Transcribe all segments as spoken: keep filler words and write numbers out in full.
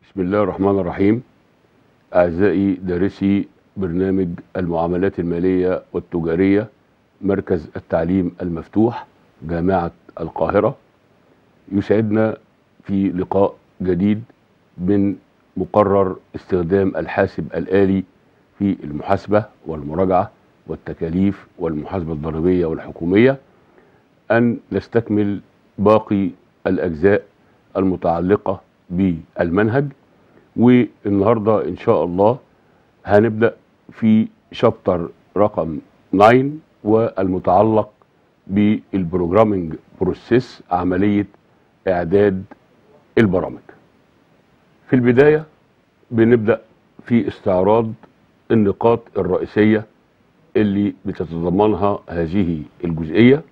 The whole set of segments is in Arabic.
بسم الله الرحمن الرحيم. أعزائي دارسي برنامج المعاملات المالية والتجارية مركز التعليم المفتوح جامعة القاهرة، يسعدنا في لقاء جديد من مقرر استخدام الحاسب الآلي في المحاسبة والمراجعة والتكاليف والمحاسبة الضريبية والحكومية أن نستكمل باقي الأجزاء المتعلقة بالمنهج. والنهارده إن شاء الله هنبدأ في شابتر رقم تسعة والمتعلق بالبروجرامينج بروسيس، عملية إعداد البرامج. في البداية بنبدأ في استعراض النقاط الرئيسية اللي بتتضمنها هذه الجزئية.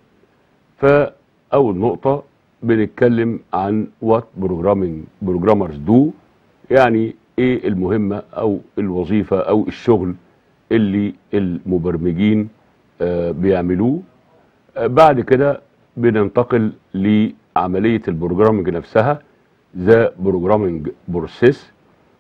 فأول نقطة بنتكلم عن what programming programmers do، يعني ايه المهمة او الوظيفة او الشغل اللي المبرمجين آه بيعملوه. آه بعد كده بننتقل لعملية البروجرامينج نفسها ذا بروجرامينج بروسيس،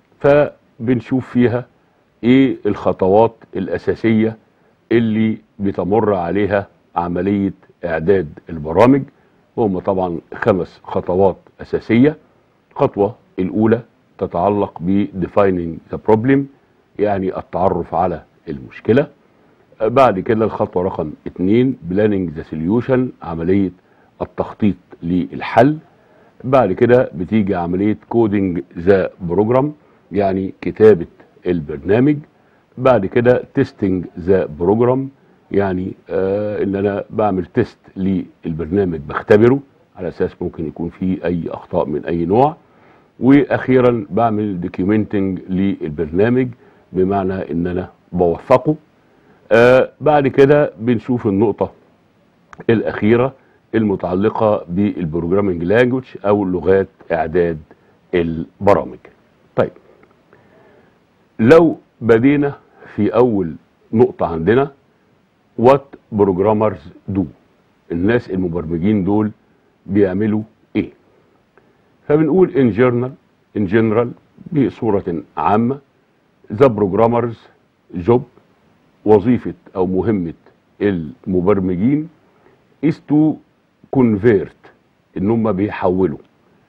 فبنشوف فيها ايه الخطوات الاساسية اللي بتمر عليها عملية اعداد البرامج. وهم طبعا خمس خطوات اساسية. الخطوة الاولى تتعلق ب defining the problem، يعني التعرف على المشكلة. بعد كده الخطوة رقم اتنين planning the solution، عملية التخطيط للحل. بعد كده بتيجي عملية coding the program، يعني كتابة البرنامج. بعد كده testing the program، يعني آه ان انا بعمل تيست للبرنامج، بختبره على اساس ممكن يكون فيه اي اخطاء من اي نوع. واخيرا بعمل دوكيومنتنج للبرنامج، بمعنى ان انا بوثقه. آه بعد كده بنشوف النقطة الاخيرة المتعلقة بالبروجرامينج لانجوج او لغات اعداد البرامج. طيب، لو بدينا في اول نقطة عندنا what programmers do، الناس المبرمجين دول بيعملوا ايه؟ فبنقول in general in general بصورة عامة the programmers job، وظيفة او مهمة المبرمجين is to convert، ان هم بيحولوا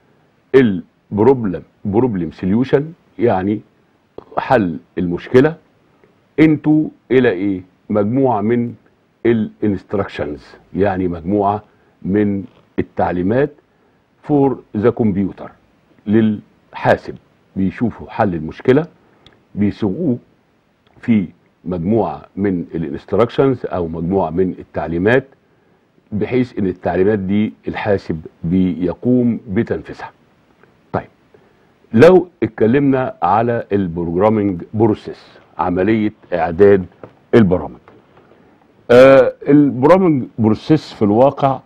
البروبلم بروبلم solution، يعني حل المشكلة، into الى ايه؟ مجموعة من الانستراكشنز، يعني مجموعة من التعليمات فور ذا كمبيوتر، للحاسب. بيشوفوا حل المشكلة، بيسوقوه في مجموعة من الانستراكشنز او مجموعة من التعليمات، بحيث ان التعليمات دي الحاسب بيقوم بتنفيذها. طيب، لو اتكلمنا على البروجرامينج بروسيس، عملية اعداد البرامج. آه البروجرامينج بروسيس في الواقع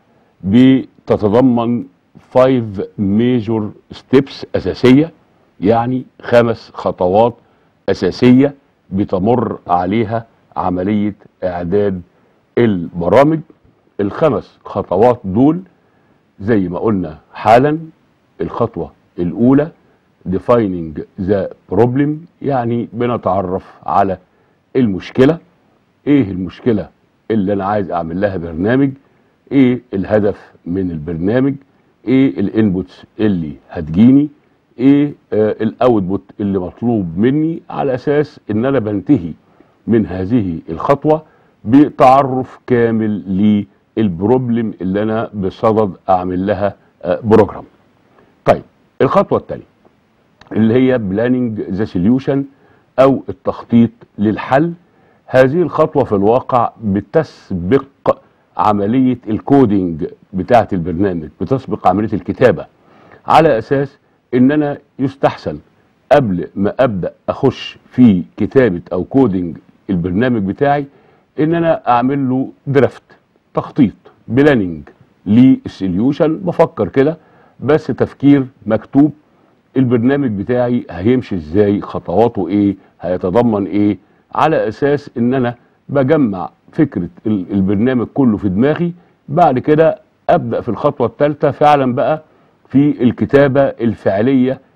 بتتضمن five major steps أساسية، يعني خمس خطوات أساسية بتمر عليها عملية إعداد البرامج. الخمس خطوات دول زي ما قلنا حالا. الخطوة الأولى defining the problem، يعني بنتعرف على المشكلة. ايه المشكلة اللي انا عايز اعمل لها برنامج؟ ايه الهدف من البرنامج؟ ايه الانبوتس اللي هتجيني؟ ايه آه الاوتبوت اللي مطلوب مني؟ على اساس ان انا بنتهي من هذه الخطوة بتعرف كامل للبروبلم اللي انا بصدد اعمل لها آه بروجرام. طيب، الخطوة الثانية اللي هي بلاننج ذا سوليوشن، او التخطيط للحل. هذه الخطوة في الواقع بتسبق عملية الكودينج بتاعة البرنامج، بتسبق عملية الكتابة، على أساس إن أنا يستحسن قبل ما أبدأ أخش في كتابة أو كودينج البرنامج بتاعي إن أنا أعمل له درافت، تخطيط، بلاننج للسوليوشن. بفكر كده بس تفكير مكتوب، البرنامج بتاعي هيمشي إزاي، خطواته إيه، هيتضمن إيه، على اساس ان انا بجمع فكرة البرنامج كله في دماغي. بعد كده ابدأ في الخطوة الثالثة فعلا بقى في الكتابة الفعلية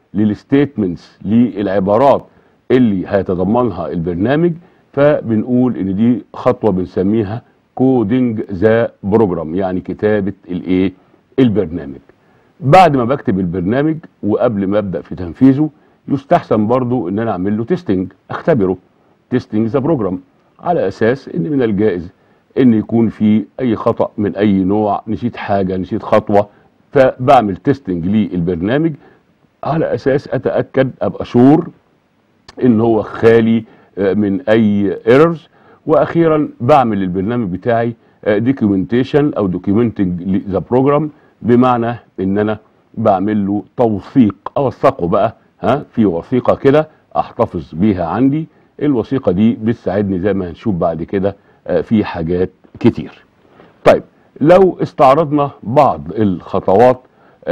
للستيتمنتس للعبارات اللي هيتضمنها البرنامج، فبنقول ان دي خطوه بنسميها كودنج ذا بروجرام، يعني كتابه الايه البرنامج. بعد ما بكتب البرنامج وقبل ما ابدا في تنفيذه يستحسن برضو ان انا اعمل له تيستنج، اختبره تيستنج ذا بروجرام، على اساس ان من الجائز ان يكون في اي خطا من اي نوع، نسيت حاجه، نسيت خطوه، فبعمل تيستنج للبرنامج على اساس اتاكد ابقى شور ان هو خالي من اي ايرورز. واخيرا بعمل البرنامج بتاعي دوكيومنتيشن او دوكيومنتنج ذا بروجرام، بمعنى ان انا بعمل له توثيق، اوثقه بقى ها في وثيقه كده احتفظ بيها عندي. الوثيقه دي بتساعدني زي ما هنشوف بعد كده في حاجات كتير. طيب لو استعرضنا بعض الخطوات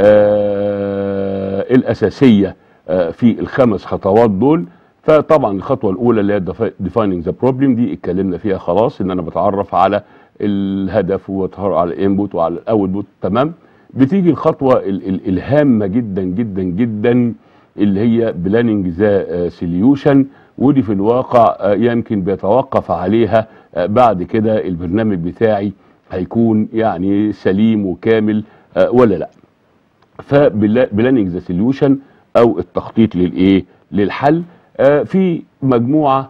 آه الاساسيه آه في الخمس خطوات دول، فطبعا الخطوه الاولى اللي هي defining the problem دي اتكلمنا فيها خلاص، ان انا بتعرف على الهدف وبتعرف على الانبوت وعلى الاوتبوت، تمام. بتيجي الخطوه ال ال الهامه جدا جدا جدا اللي هي planning the solution، ودي في الواقع يمكن بيتوقف عليها بعد كده البرنامج بتاعي هيكون يعني سليم وكامل ولا لا. فبلاننج ذا سوليوشن او التخطيط للايه للحل في مجموعه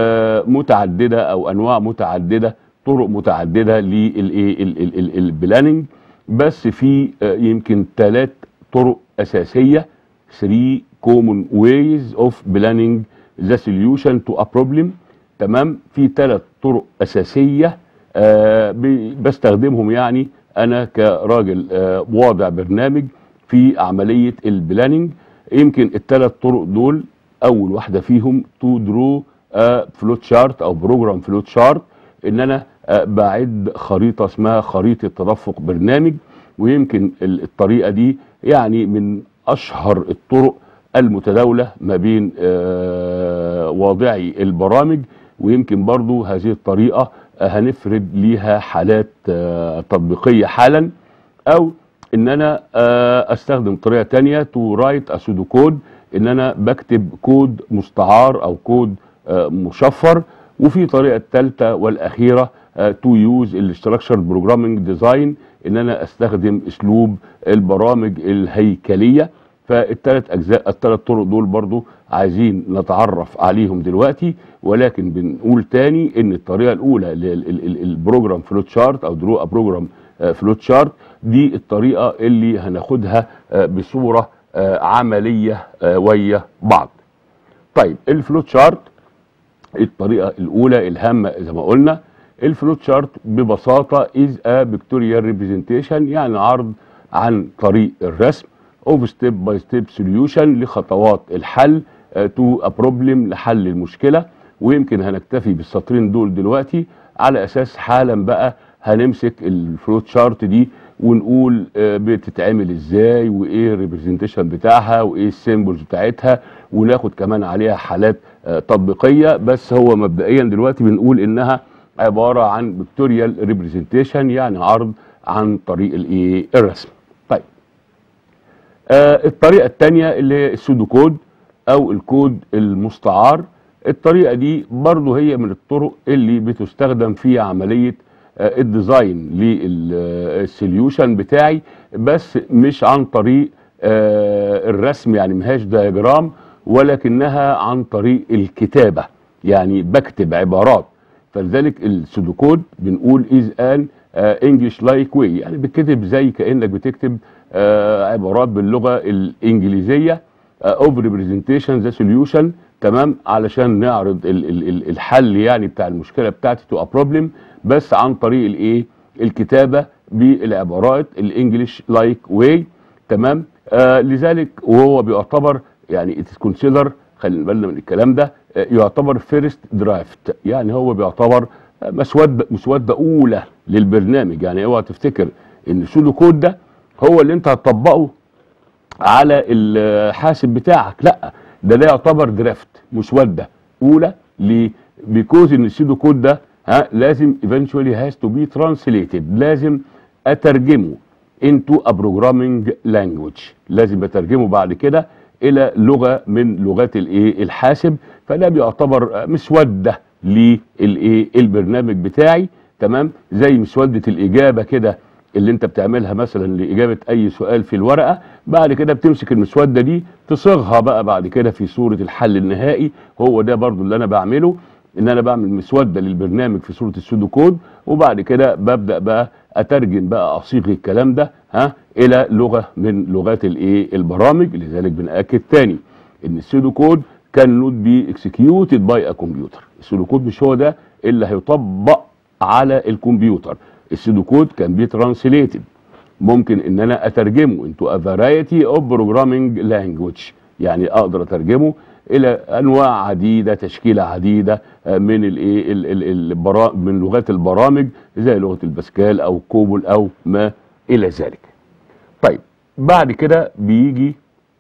متعدده او انواع متعدده، طرق متعدده للايه البلاننج، بس في يمكن ثلاث طرق اساسيه، three common ways of planning the solution to a problem، تمام. في ثلاث طرق اساسيه آه بستخدمهم يعني انا كراجل آه واضع برنامج في عمليه البلاننج. يمكن الثلاث طرق دول اول واحده فيهم تو درو فلوت شارت او بروجرام فلوت شارت، ان انا آه بعد خريطه اسمها خريطه تدفق برنامج، ويمكن الطريقه دي يعني من اشهر الطرق المتداولة ما بين آه واضعي البرامج. ويمكن برضو هذه الطريقة آه هنفرد ليها حالات آه تطبيقية حالا، او ان انا آه استخدم طريقة تانية تو رايت اسودو كود، ان انا بكتب كود مستعار او كود آه مشفر. وفي طريقة الثالثة والاخيرة تو يوز الاستراكشر بروجرامينج ديزاين، ان انا استخدم اسلوب البرامج الهيكلية. فالثلاث اجزاء الثلاث طرق دول برضو عايزين نتعرف عليهم دلوقتي، ولكن بنقول تاني ان الطريقه الاولى البروجرام فلوت شارت او درو ا بروجرام فلوت شارت دي الطريقه اللي هناخدها بصوره عمليه ويا بعض. طيب الفلوت شارت الطريقه الاولى الهامه زي ما قلنا، الفلوت شارت ببساطه از ا بيكتوريال ريبريزنتيشن، يعني عرض عن طريق الرسم اوف ستيب باي ستيب سوليوشن لخطوات الحل تو ا بروبلم، لحل المشكله. ويمكن هنكتفي بالسطرين دول دلوقتي، على اساس حالا بقى هنمسك الفلوت شارت دي ونقول بتتعمل ازاي، وايه الريبريزنتيشن بتاعها، وايه السيمبلز بتاعتها، وناخد كمان عليها حالات تطبيقيه. بس هو مبدئيا دلوقتي بنقول انها عباره عن بيكتوريال ريبريزنتيشن، يعني عرض عن طريق الايه الرسم. طيب آه الطريقه الثانيه اللي هي السودو كود او الكود المستعار، الطريقه دي برضو هي من الطرق اللي بتستخدم في عمليه آه الديزاين للسوليوشن بتاعي، بس مش عن طريق آه الرسم، يعني مهاش دياجرام، ولكنها عن طريق الكتابه، يعني بكتب عبارات. فلذلك السودو كود بنقول از ان انجلش لايك واي، يعني بتكتب زي كانك بتكتب آه عبارات باللغه الانجليزيه اوف ريبريزنتيشن ذا سوليوشن، تمام، علشان نعرض ال ال الحل يعني بتاع المشكله بتاعتي تو ا بروبلم، بس عن طريق الايه الكتابه بالعبارات الانجليش لايك واي، تمام. آه لذلك وهو بيعتبر يعني اتس كونسيدر، خلينا بالنا من الكلام ده، آه يعتبر فيرست درافت، يعني هو بيعتبر مسوده مسوده اولى للبرنامج. يعني اوعى تفتكر ان السودو كود ده هو اللي انت هتطبقه على الحاسب بتاعك، لا، ده ده يعتبر درافت، مسوده اولى. ليه؟ بيكوز ان السودو كود ده ها لازم eventually has to be translated، لازم اترجمه into a programming language، لازم اترجمه بعد كده الى لغه من لغات الايه الحاسب. فده بيعتبر مسوده للايه البرنامج بتاعي، تمام، زي مسوده الاجابه كده اللي انت بتعملها مثلا لاجابه اي سؤال في الورقه. بعد كده بتمسك المسوده دي تصيغها بقى بعد كده في صوره الحل النهائي. هو ده برضو اللي انا بعمله، ان انا بعمل مسوده للبرنامج في صوره السودو كود، وبعد كده ببدا بقى اترجم بقى اصيغ الكلام ده ها الى لغه من لغات الايه البرامج. لذلك بنأكد تاني ان السودو كود كان نوت بي اكسكيوتد باي ا كمبيوتر. السودو كود مش هو ده اللي هيطبق على الكمبيوتر. السودو كود كان بي ترانسليتد، ممكن ان انا اترجمه انتو ا فرايتي اوف بروجرامينج لانجويج، يعني اقدر اترجمه الى انواع عديده، تشكيله عديده من الايه من لغات البرامج زي لغه الباسكال او كوبول او ما الى ذلك. طيب بعد كده بيجي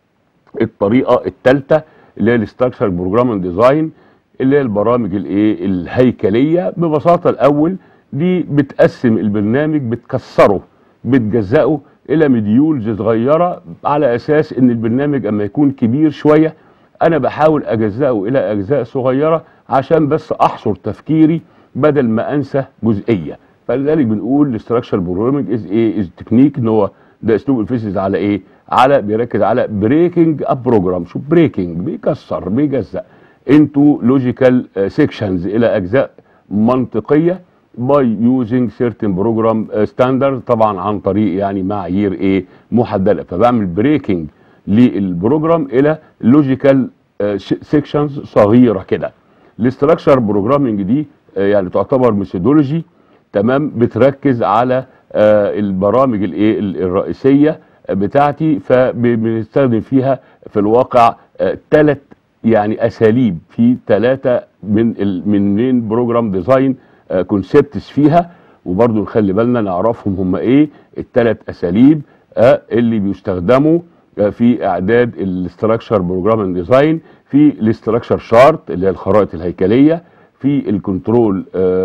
الطريقه الثالثه اللي هي الاستراكشر بروجرامينج ديزاين، اللي هي البرامج الايه الهيكليه. ببساطه الاول دي بتقسم البرنامج، بتكسره، بتجزأه الى مديولز صغيره، على اساس ان البرنامج اما يكون كبير شويه انا بحاول اجزأه الى اجزاء صغيره عشان بس احصر تفكيري بدل ما انسى جزئيه. فلذلك بنقول الاستراكشر بروجرامينج از ايه از تكنيك، ان هو ده اسلوب الفيزيز على ايه؟ على بيركز على بريكنج اب بروجرام. شو بريكنج؟ بيكسر، بيجزأ انتو لوجيكال سيكشنز الى اجزاء منطقيه باي يوزنج سيرتن بروجرام ستاندرد، طبعا عن طريق يعني معايير ايه محدده. فبعمل بريكنج للبروجرام الى لوجيكال سيكشنز صغيره كده. الاستراكشر بروجرامينج دي يعني تعتبر ميثودولوجي، تمام، بتركز على البرامج الايه الرئيسيه بتاعتي، فبنستخدم فيها في الواقع ثلاث يعني اساليب، في ثلاثه من من بروجرام ديزاين كونسبتس فيها، وبرضو نخلي بالنا نعرفهم هم ايه الثلاث اساليب اللي بيستخدموا في اعداد الاستراكشر بروجرامينج ديزاين. في الاستراكشر شارت اللي هي الخرائط الهيكليه، في الكنترول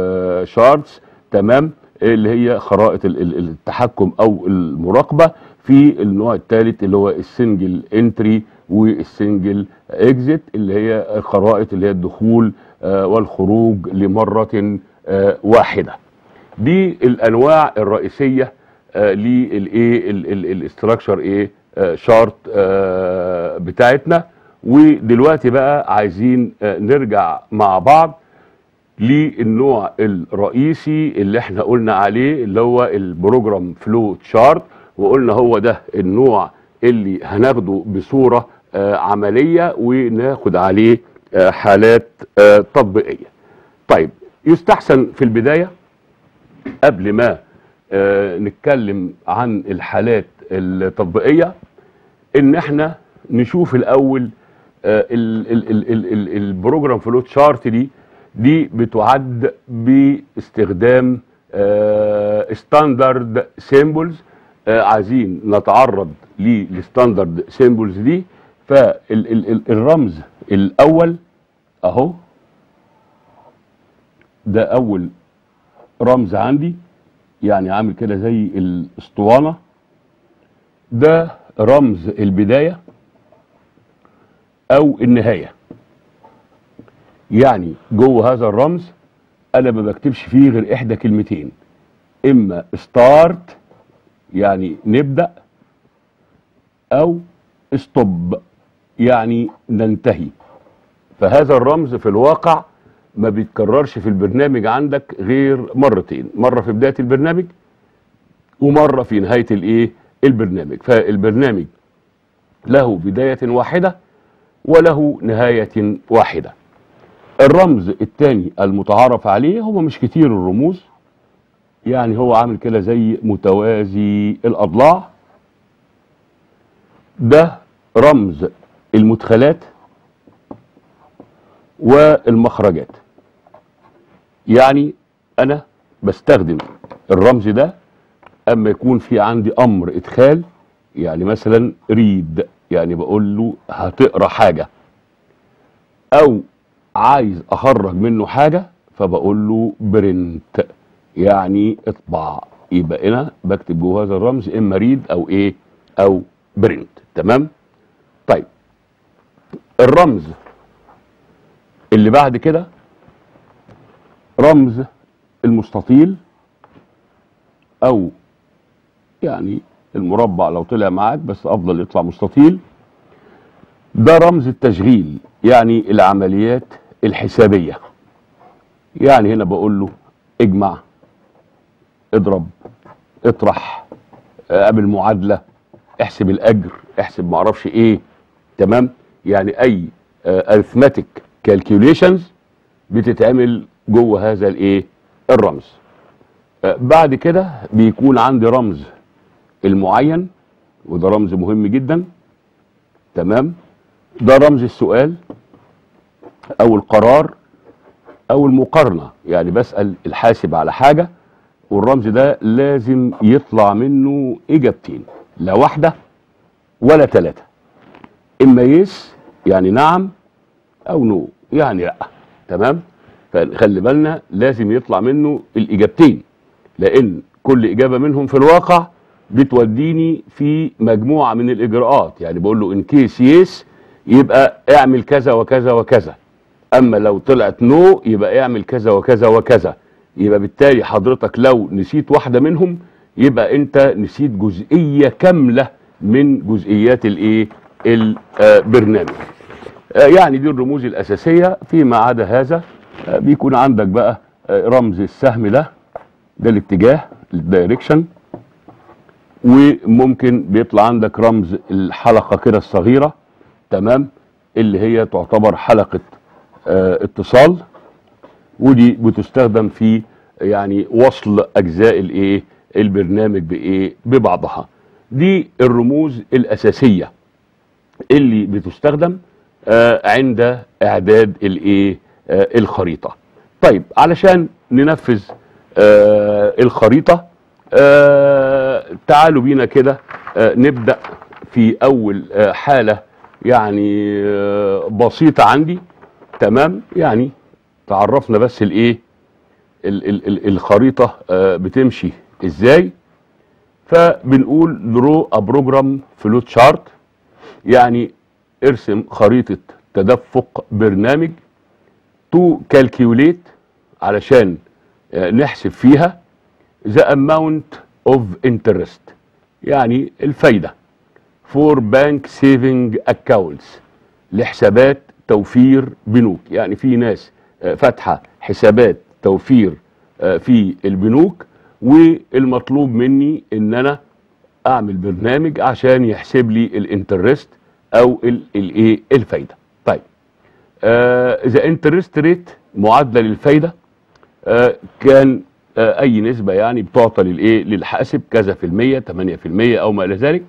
شارتس، تمام، اللي هي خرائط التحكم او المراقبه. في النوع الثالث اللي هو السنجل انتري والسنجل اكزيت، اللي هي خرائط اللي هي الدخول والخروج لمره واحده. دي الانواع الرئيسيه للايه الاستراكشر ايه شارت بتاعتنا. ودلوقتي بقى عايزين نرجع مع بعض للنوع الرئيسي اللي احنا قلنا عليه، اللي هو البروجرام فلو تشارت، وقلنا هو ده النوع اللي هناخده بصوره عمليه وناخد عليه حالات تطبيقيه. طيب يستحسن في البدايه قبل ما نتكلم عن الحالات التطبيقيه ان احنا نشوف الاول البروجرام فلو تشارت دي دي بتعد باستخدام ستاندرد سيمبلز. عايزين نتعرض للستاندرد سيمبلز دي. فالرمز الاول اهو، ده اول رمز عندي، يعني عامل كده زي الاسطوانه. ده رمز البدايه او النهايه. يعني جوه هذا الرمز انا ما بكتبش فيه غير احدى كلمتين، اما ستارت يعني نبدا، او ستوب يعني ننتهي. فهذا الرمز في الواقع ما بيتكررش في البرنامج عندك غير مرتين، مره في بدايه البرنامج ومره في نهايه الايه البرنامج. فالبرنامج له بدايه واحده وله نهايه واحده. الرمز الثاني المتعارف عليه هو مش كتير الرموز، يعني هو عامل كده زي متوازي الاضلاع. ده رمز المدخلات والمخرجات. يعني انا بستخدم الرمز ده اما يكون في عندي امر ادخال، يعني مثلا ريد، يعني بقول له هتقرا حاجه، او عايز اخرج منه حاجه فبقول له برنت يعني اطبع. يبقى انا بكتب جوه هذا الرمز اما ريد او ايه او برنت. تمام. طيب الرمز اللي بعد كده رمز المستطيل او يعني المربع لو طلع معاك، بس افضل يطلع مستطيل. ده رمز التشغيل، يعني العمليات الحسابية. يعني هنا بقول له اجمع، اضرب، اطرح، اعمل معادلة، احسب الاجر، احسب معرفش ايه. تمام؟ يعني اي arithmetic calculations بتتعمل جوه هذا الايه الرمز. بعد كده بيكون عندي رمز المعين، وده رمز مهم جدا. تمام؟ ده رمز السؤال او القرار او المقارنة، يعني بسأل الحاسب على حاجة والرمز ده لازم يطلع منه اجابتين، لا واحدة ولا ثلاثة. اما يس يعني نعم، او نو يعني لا. تمام؟ فخلي بالنا لازم يطلع منه الاجابتين، لان كل اجابة منهم في الواقع بتوديني في مجموعة من الاجراءات. يعني بقول له ان كيس يس يبقى اعمل كذا وكذا وكذا، اما لو طلعت نو يبقى اعمل كذا وكذا وكذا. يبقى بالتالي حضرتك لو نسيت واحدة منهم يبقى انت نسيت جزئية كاملة من جزئيات الايه البرنامج. يعني دي الرموز الاساسية. فيما عدا هذا بيكون عندك بقى رمز السهم، ده ده الاتجاه الدايركشن، وممكن بيطلع عندك رمز الحلقة كده الصغيرة. تمام؟ اللي هي تعتبر حلقة اه اتصال، ودي بتستخدم في يعني وصل اجزاء الايه البرنامج بايه ببعضها. دي الرموز الاساسية اللي بتستخدم اه عند اعداد الايه اه الخريطة. طيب علشان ننفذ اه الخريطة، اه تعالوا بينا كده اه نبدأ في اول اه حالة يعني اه بسيطة عندي. تمام؟ يعني تعرفنا بس الايه الخريطة اه بتمشي ازاي. فبنقول درو ا بروجرام فلوت شارت، يعني ارسم خريطة تدفق برنامج. تو كالكيوليت علشان اه نحسب فيها the amount of interest، يعني الفايدة. for bank saving accounts، لحسابات توفير بنوك. يعني في ناس فاتحة حسابات توفير في البنوك، والمطلوب مني ان انا اعمل برنامج عشان يحسب لي الانترست او الايه الفايدة. طيب اذا انترست ريت معادلة للفايدة آه كان آه اي نسبة يعني بتعطى للايه للحاسب كذا في المية، تمانية في المية او ما الى ذلك.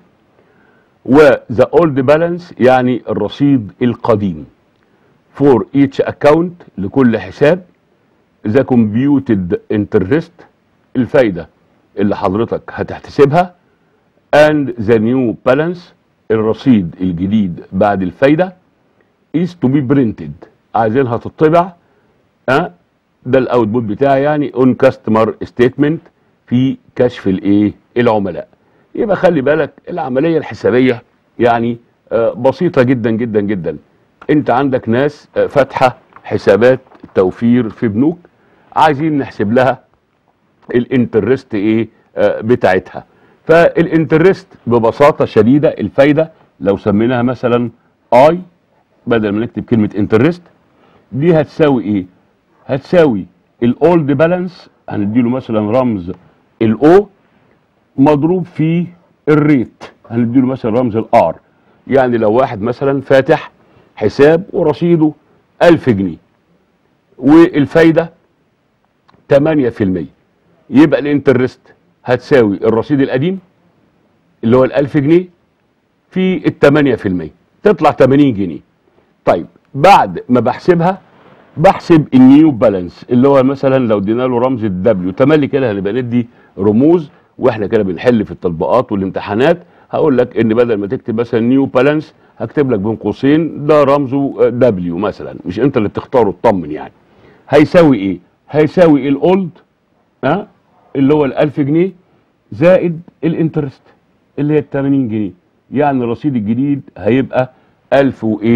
وذا اولد بالانس يعني الرصيد القديم. فور ايتش اكاونت لكل حساب. ذا كومبيوتد انترست الفايدة اللي حضرتك هتحتسبها. اند ذا نيو بالانس الرصيد الجديد بعد الفايدة. is to be printed عايزينها تطبع. أه ده الاوتبوت بتاعي يعني اون كاستمر ستيتمنت في كشف الايه العملاء. يبقى خلي بالك العمليه الحسابيه يعني آه بسيطه جدا جدا جدا. انت عندك ناس آه فاتحه حسابات توفير في بنوك، عايزين نحسب لها الانترست ايه آه بتاعتها. فالانترست ببساطه شديده الفايده لو سميناها مثلا اي بدل ما نكتب كلمه انترست، دي هتساوي ايه؟ هتساوي الاولد بالانس، هنديله مثلا رمز الاو، مضروب في الريت، هنديله مثلا رمز الار. يعني لو واحد مثلا فاتح حساب ورصيده ألف جنيه والفايده تمانية في المية، يبقى الانترست هتساوي الرصيد القديم اللي هو الألف جنيه في التمانية في المية، تطلع تمانين جنيه. طيب بعد ما بحسبها بحسب النيو بالانس اللي هو مثلا لو ادينا له رمز الدبليو. تملي كده هنبقى ندي رموز واحنا كده بنحل في التطبيقات والامتحانات. هقول لك ان بدل ما تكتب مثلا نيو بالانس هكتب لك بين قوسين ده رمزه دبليو مثلا، مش انت اللي بتختاره، اطمن يعني. هيساوي ايه؟ هيساوي الاولد ها أه؟ اللي هو الألف جنيه زائد الانترست اللي هي التمانين جنيه. يعني الرصيد الجديد هيبقى ألف وايه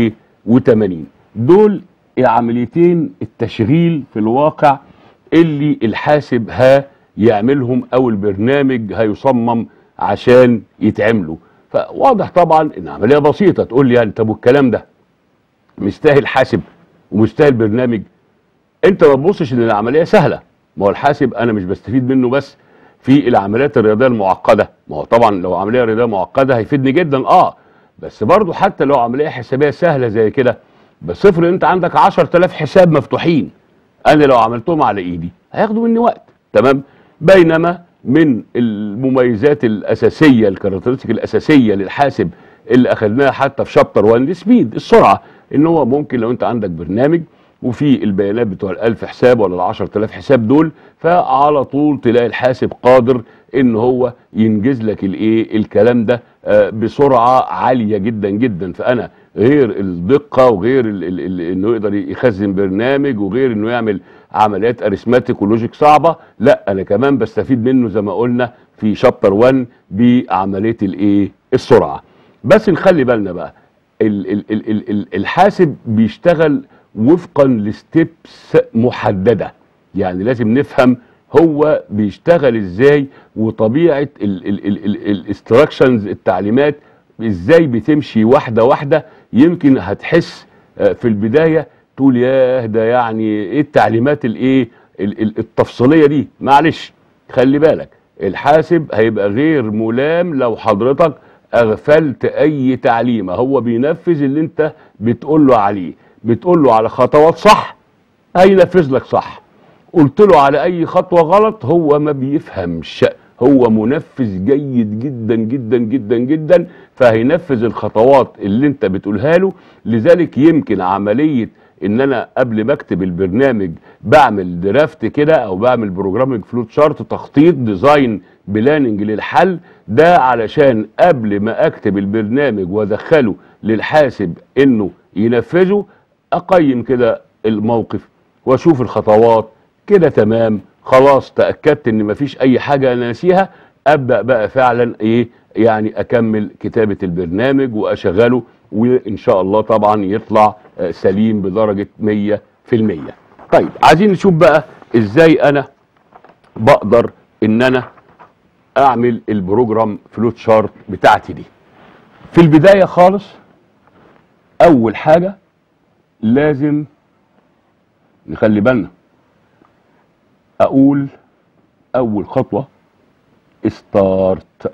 وتمانين. دول العمليتين التشغيل في الواقع اللي الحاسب هيعملهم او البرنامج هيصمم عشان يتعملوا. فواضح طبعا ان عمليه بسيطه. تقول لي يعني طب والكلام ده مستاهل حاسب ومستاهل برنامج؟ انت ما تبصش ان العمليه سهله. ما هو الحاسب انا مش بستفيد منه بس في العمليات الرياضيه المعقده. ما هو طبعا لو عمليه رياضيه معقده هيفيدني جدا اه بس برضو حتى لو عمليه حسابيه سهله زي كده، بس افرض انت عندك عشرة آلاف حساب مفتوحين، انا لو عملتهم على ايدي هياخدوا مني وقت. تمام. بينما من المميزات الاساسيه الكاركترستيك الاساسيه للحاسب اللي اخذناها حتى في شابتر واحد السبيد، السرعه، ان هو ممكن لو انت عندك برنامج وفي البيانات بتوع الألف حساب ولا العشرة آلاف حساب دول، فعلى طول تلاقي الحاسب قادر ان هو ينجز لك الايه الكلام ده آه بسرعه عاليه جدا جدا. فانا غير الدقه وغير ال ال ال انه يقدر يخزن برنامج وغير انه يعمل عمليات اريثماتيك ولوجيك صعبه، لا انا كمان بستفيد منه زي ما قلنا في شابتر واحد بعمليه الايه السرعه. بس نخلي بالنا بقى ال ال ال ال ال الحاسب بيشتغل وفقا لستيبس محدده. يعني لازم نفهم هو بيشتغل ازاي وطبيعه الاستراكشنز التعليمات ازاي بتمشي واحده واحده. يمكن هتحس في البدايه تقول ياه ده يعني ايه التعليمات الايه التفصيليه دي. معلش خلي بالك الحاسب هيبقى غير ملام لو حضرتك اغفلت اي تعليمه. هو بينفذ اللي انت بتقول له عليه، بتقول له على خطوات صح هينفذ لك صح، قلت له على اي خطوه غلط هو ما بيفهمش. هو منفذ جيد جدا جدا جدا جدا، فهينفذ الخطوات اللي انت بتقولها له. لذلك يمكن عمليه ان انا قبل ما اكتب البرنامج بعمل درافت كده او بعمل بروجرامنج فلوت شارت، تخطيط ديزاين بلاننج للحل ده، علشان قبل ما اكتب البرنامج وادخله للحاسب انه ينفذه اقيم كده الموقف واشوف الخطوات كده تمام خلاص، تاكدت ان مفيش اي حاجه انا ناسيها، ابدا بقى فعلا ايه يعني اكمل كتابه البرنامج واشغله، وان شاء الله طبعا يطلع سليم بدرجه مية في المية. طيب عايزين نشوف بقى ازاي انا بقدر ان انا اعمل البروجرام فلوت شارت بتاعتي دي. في البدايه خالص اول حاجه لازم نخلي بالنا اقول اول خطوه ستارت.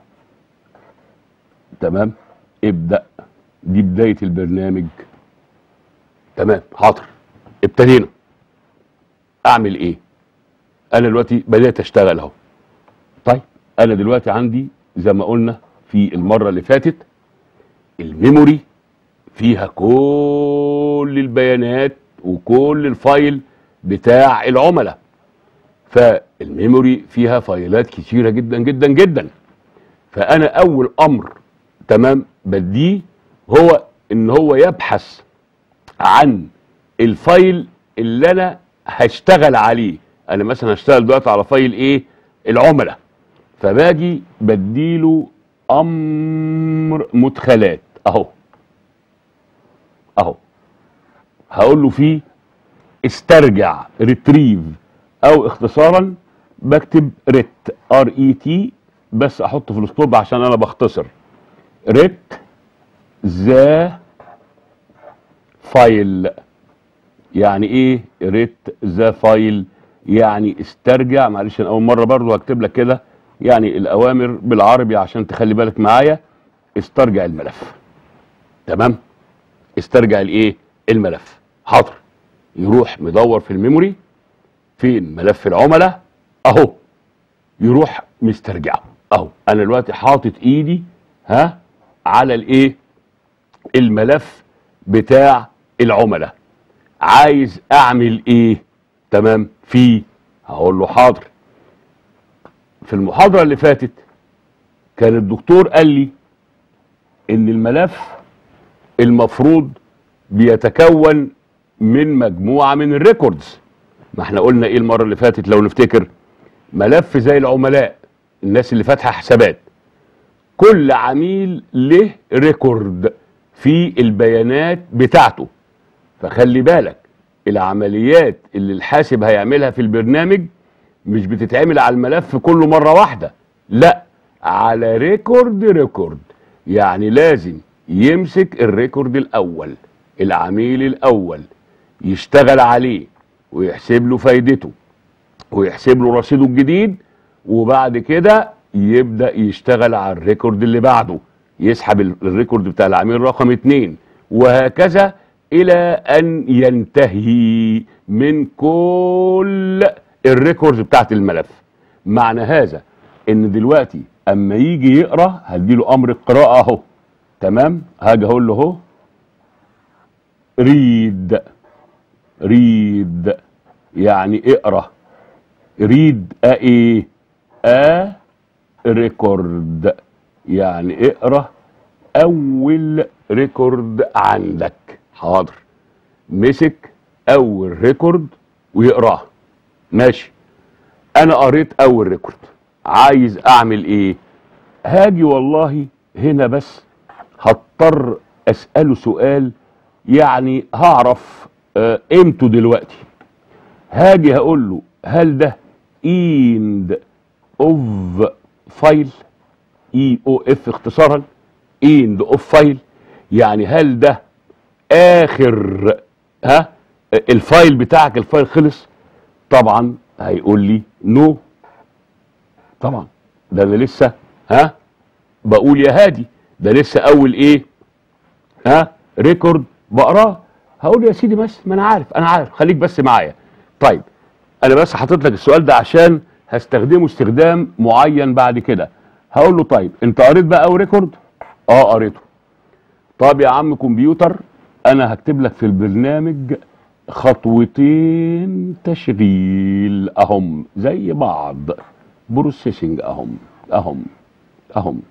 تمام، ابدا، دي بدايه البرنامج. تمام، حاضر، ابتدينا. اعمل ايه؟ انا دلوقتي بدات اشتغل اهو. طيب انا دلوقتي عندي زي ما قلنا في المره اللي فاتت الميموري فيها كل البيانات وكل الفايل بتاع العملاء. فالميموري فيها فايلات كتيره جدا جدا جدا. فانا اول امر تمام بديه هو ان هو يبحث عن الفايل اللي انا هشتغل عليه. انا مثلا هشتغل دلوقتي على فايل ايه؟ العملاء. فباجي بديله امر مدخلات اهو اهو، هقول له فيه استرجع ريتريف، او اختصارا بكتب ريت ار اي تي بس احطه في الاسطوب عشان انا بختصر. ريت ذا فايل. يعني ايه ريت ذا فايل؟ يعني استرجع. معلش انا اول مره برضو هكتب لك كده يعني الاوامر بالعربي عشان تخلي بالك معايا. استرجع الملف. تمام، استرجع الايه؟ الملف. حاضر. يروح مدور في الميموري فين ملف العملاء اهو، يروح مسترجعه اهو. انا دلوقتي حاطط ايدي ها على الايه؟ الملف بتاع العملاء. عايز اعمل ايه؟ تمام، فيه هقول له حاضر. في المحاضره اللي فاتت كان الدكتور قال لي ان الملف المفروض بيتكون من مجموعه من الريكوردز. ما احنا قلنا ايه المره اللي فاتت لو نفتكر؟ ملف زي العملاء، الناس اللي فاتحه حسابات، كل عميل له ريكورد في البيانات بتاعته. فخلي بالك العمليات اللي الحاسب هيعملها في البرنامج مش بتتعمل على الملف كله مرة واحدة، لا، على ريكورد ريكورد. يعني لازم يمسك الريكورد الأول، العميل الأول، يشتغل عليه ويحسب له فايدته ويحسب له رصيده الجديد، وبعد كده يبدأ يشتغل على الريكورد اللي بعده، يسحب الريكورد بتاع العميل رقم اتنين، وهكذا إلى أن ينتهي من كل الريكوردز بتاعت الملف. معنى هذا ان دلوقتي اما يجي يقرا هديله امر القراءه اهو، تمام؟ هاجي اقول له اهو ريد، ريد يعني اقرا، ريد ا ايه؟ ا ريكورد، يعني اقرا اول ريكورد عندك. حاضر، مسك اول ريكورد ويقراه، ماشي. انا قريت اول ريكورد، عايز اعمل ايه؟ هاجي والله هنا بس هضطر اساله سؤال، يعني هعرف قيمته دلوقتي. هاجي هقول له هل ده اند اوف فايل، اي او اف اختصارا، اند اوف فايل، يعني هل ده اخر ها الفايل بتاعك، الفايل خلص؟ طبعا هيقول لي نو. طبعا ده انا لسه ها بقول يا هادي، ده لسه اول ايه ها ريكورد بقراه. هقول يا سيدي بس ما انا عارف، انا عارف، خليك بس معايا. طيب انا بس حاطط لك السؤال ده عشان هستخدمه استخدام معين بعد كده. هقول له طيب انت قريت بقى اول ريكورد؟ اه قريته. طب يا عم كمبيوتر انا هكتب لك في البرنامج خطوتين تشغيل اهم زي بعض، بروسيسنج اهم اهم اهم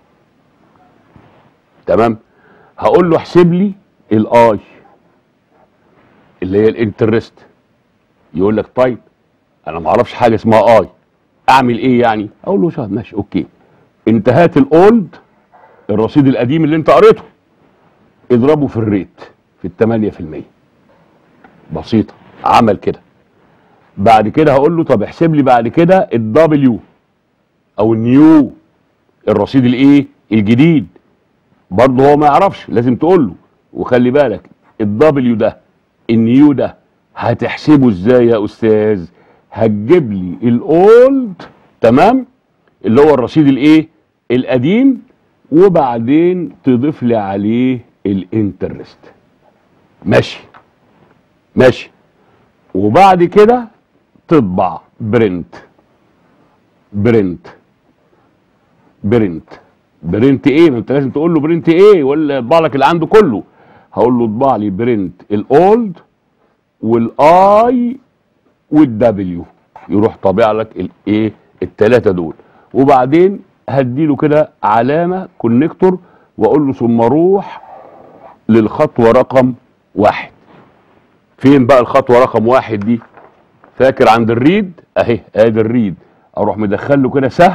تمام. هقول له احسب لي الاي اللي هي الانترست. يقول لك طيب انا ما اعرفش حاجه اسمها اي، اعمل ايه يعني؟ اقول له شاهد ماشي اوكي، انت هات الاولد، الرصيد القديم اللي انت قريته، اضربه في الريت في الثمانية في المية. بسيطه، عمل كده. بعد كده هقول له طب احسب لي بعد كده الدبليو او النيو، الرصيد الايه الجديد. برضه هو ما يعرفش، لازم تقول له. وخلي بالك الدبليو ده النيو ده هتحسبه ازاي يا استاذ؟ هتجيب لي الاولد، تمام، اللي هو الرصيد الايه القديم، وبعدين تضيف لي عليه الانترست. ماشي ماشي. وبعد كده تطبع برنت برنت برنت برنت ايه؟ ما انت لازم تقول له برنت ايه ولا يطبع لك اللي عنده كله. هقول له اطبع لي برنت الاولد والاي والدبليو، يروح طابع لك الايه الثلاثه دول. وبعدين هديله كده علامه كونكتور واقول له ثم روح للخطوه رقم واحد. فين بقى الخطوه رقم واحد دي؟ فاكر عند الريد اهي، ادي الريد، اروح مدخل له كده سهم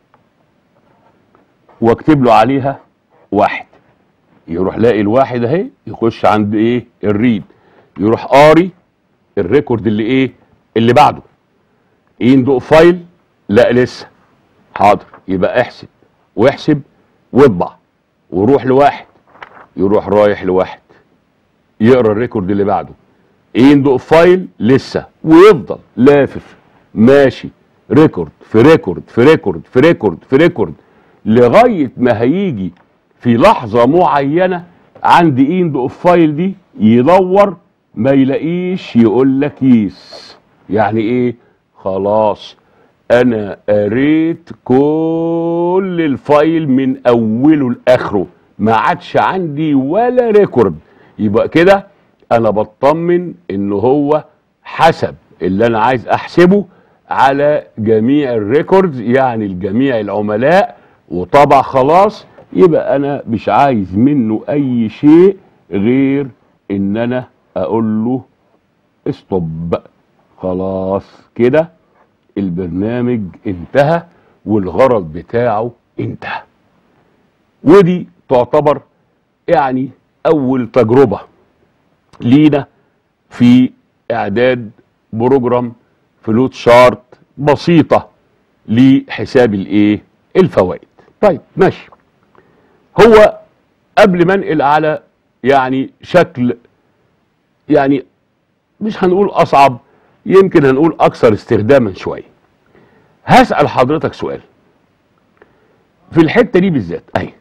واكتب له عليها واحد، يروح لاقي الواحد اهي، يخش عند ايه الريد، يروح قاري الريكورد اللي ايه اللي بعده. يندق فايل؟ لا لسه. حاضر، يبقى احسب واحسب واطبع وروح لواحد، يروح رايح لواحد يقرا الريكورد اللي بعده. يندق فايل؟ لسه، ويفضل لافف ماشي ريكورد في ريكورد في ريكورد في ريكورد في ريكورد لغايه ما هيجي في لحظه معينه عند اند اوف فايل دي يدور ما يلاقيش، يقول لك يس. يعني ايه؟ خلاص انا قريت كل الفايل من اوله لاخره، ما عادش عندي ولا ريكورد. يبقى كده انا بطمن ان هو حسب اللي انا عايز احسبه على جميع الريكوردز، يعني لجميع العملاء، وطبع خلاص. يبقى انا مش عايز منه اي شيء غير ان انا اقول له استوب. خلاص كده البرنامج انتهى والغرض بتاعه انتهى. ودي تعتبر يعني اول تجربه لينا في اعداد بروجرام فلوت شارت بسيطه لحساب الايه الفوائد. طيب ماشي. هو قبل ما انقل على يعني شكل يعني مش هنقول اصعب، يمكن هنقول اكثر استخداما شويه، هسأل حضرتك سؤال في الحته دي بالذات اهي.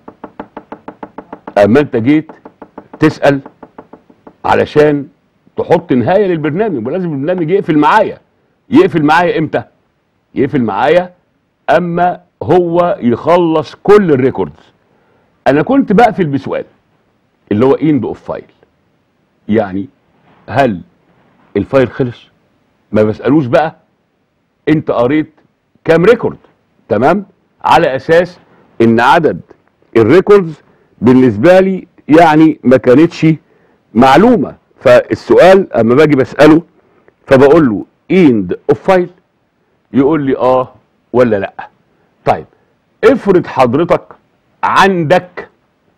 اما انت جيت تسأل علشان تحط نهايه للبرنامج، ولازم البرنامج يقفل معايا. يقفل معايا امتى؟ يقفل معايا اما هو يخلص كل الريكوردز. انا كنت بقفل بسؤال اللي هو اند اوف فايل، يعني هل الفايل خلص؟ ما بسألوش بقى انت قريت كام ريكورد، تمام؟ على اساس ان عدد الريكوردز بالنسبه لي يعني ما كانتش معلومه، فالسؤال اما باجي بساله فبقول له اند اوف فايل، يقول لي اه ولا لا. طيب افرض حضرتك عندك